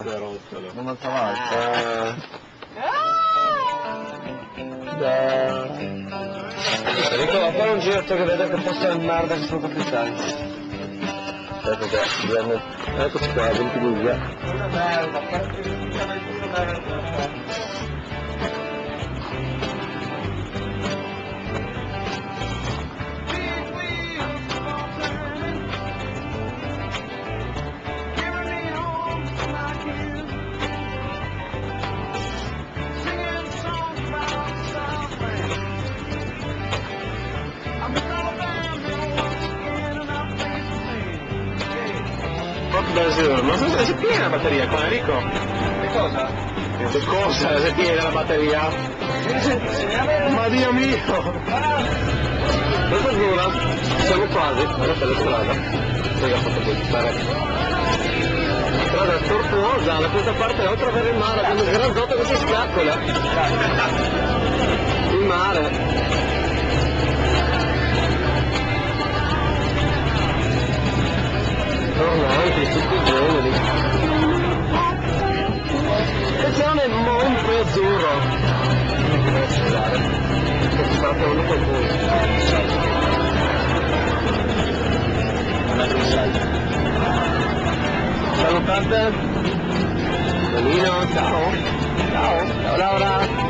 due rotolo. Non alza mai. Enrico, va a fare un giretto che vede che possa il merda che sono capitali. Aspetta che abbiamo... Eccoci qua, 22. Una merda, perché una merda. Ma se è piena la batteria qua, Enrico? Che cosa? Che cosa? Se è piena la batteria? Ma Dio mio! Questa dura? Siamo quasi, guardate la strada. Raga, ho fatto buttare. Strada tortuosa, da questa parte oltre a avere il mare, abbiamo il granzotto che si scaccola. Il mare. Tornanti, tutti i generi. Attenzione, monte azzurro. Non ti devo scusare. Che si parte uno con voi. Non è messaggio. Salutate. Benino, ciao. Ciao. Ciao Laura.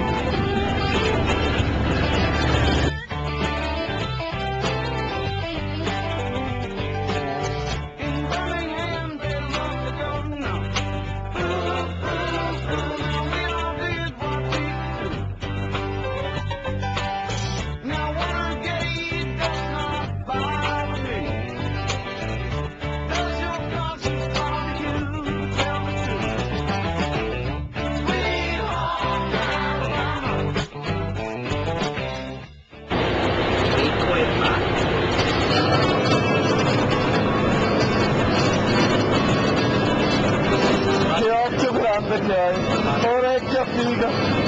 Orecchia figa.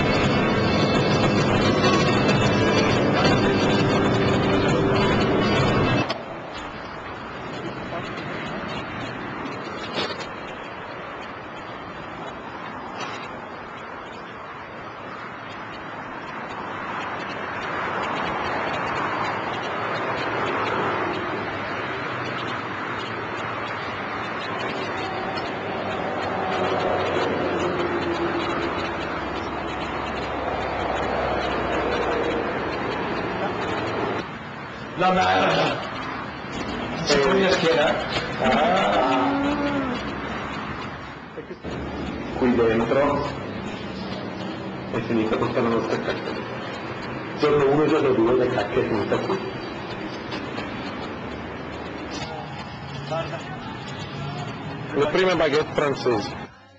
La merda! Sei con la schiena? Qui dentro è finita questa nostra cacca. Giorno 1 e giorno 2 la cacca è finita qui. Le prime baguette francesi.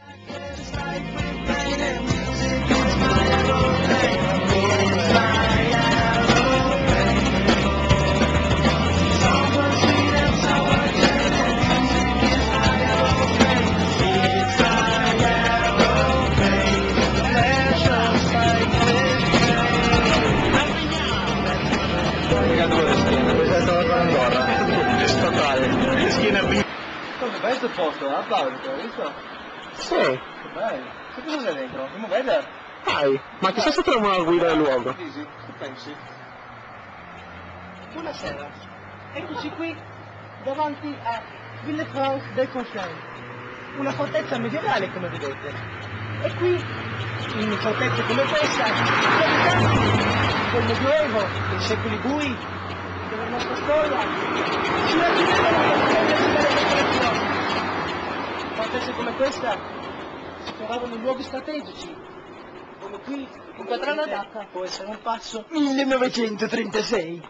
Questo posto, applauso, hai visto? Sì. Che bello. Che cosa c'è dentro? Andiamo a vedere. Dai, ma chissà se troviamo una guida del luogo. Che pensi? Buonasera. Eccoci qui davanti a Villefranche del Conflent, una fortezza medievale come vedete. E qui, in fortezze come questa, del Medioevo, dei secoli bui, della nostra storia, ci raggiungevano le decorazioni. Fortezze come questa si trovavano in luoghi strategici, come qui in Quadrana d'Acca può essere un passo 1936,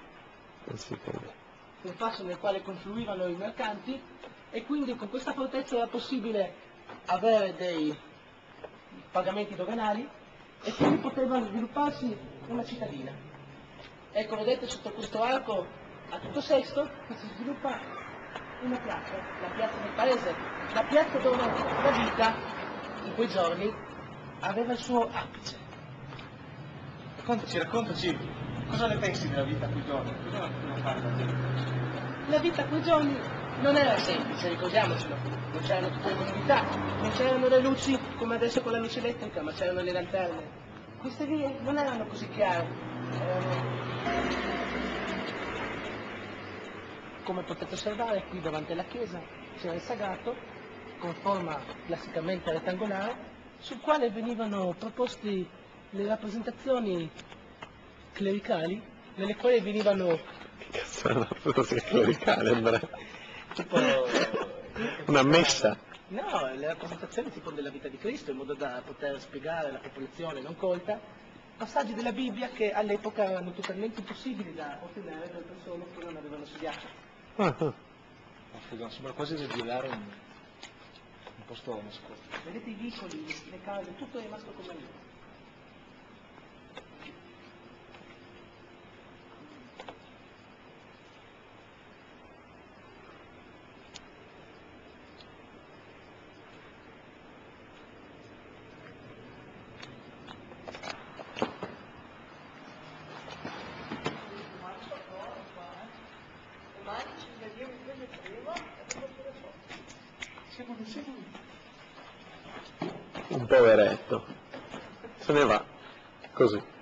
un passo nel quale confluivano i mercanti, e quindi con questa fortezza era possibile avere dei pagamenti doganali e quindi poteva svilupparsi una cittadina. Ecco, vedete sotto questo arco a tutto sesto che si sviluppa una piazza, la piazza del paese, la piazza dove la vita in quei giorni aveva il suo apice. Raccontaci, cosa ne pensi della vita a quei giorni? Cosa non fa la gente? La vita a quei giorni Non era semplice, ricordiamocelo. Non c'erano tutte le comodità, non c'erano le luci come adesso con la luce elettrica, ma c'erano le lanterne. Queste vie non erano così chiare. Come potete osservare, qui davanti alla chiesa c'era il sagrato, con forma classicamente rettangolare, sul quale venivano proposte le rappresentazioni clericali, nelle quali venivano... Che cazzo è una filosofia clericale, Andrea? tipo... Una messa? No, le rappresentazioni tipo della vita di Cristo, in modo da poter spiegare alla popolazione non colta passaggi della Bibbia che all'epoca erano totalmente impossibili da ottenere per persone che non avevano studiato. Sembra quasi di violare un posto nascosto. Vedete i vicoli, le case, tutto è rimasto come lì. Un poveretto. Se ne va. Così.